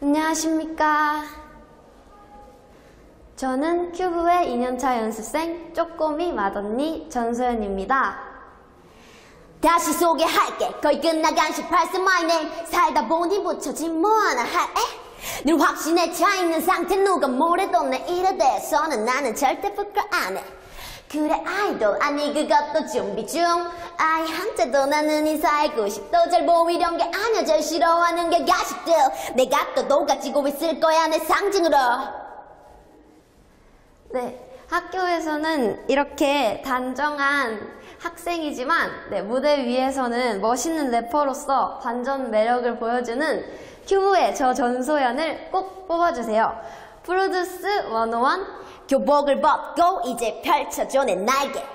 안녕하십니까. 저는 큐브의 2년차 연습생 쪼꼬미 맏언니 전소연입니다. 다시 소개할게. 거의 끝나간 18세 my name. 살다 보니 붙여진 뭐 하나 할 늘 확신에 차있는 상태. 누가 뭐래도 내 일에 대해서는 나는 절대 부끄러 안 해. 그래 아이돌 아니 그것도 준비 중. 아이 한자도 나는 인사의 90도 잘 보이려는 게 아니야. 절 싫어하는 게 가식들. 내가 또 녹아지고 있을 거야 내 상징으로. 네, 학교에서는 이렇게 단정한 학생이지만 무대 위에서는 멋있는 래퍼로서 반전 매력을 보여주는 큐브의 저 전소연을 꼭 뽑아주세요. 프로듀스 101 교복을 벗고 이제 펼쳐줘 내 날개.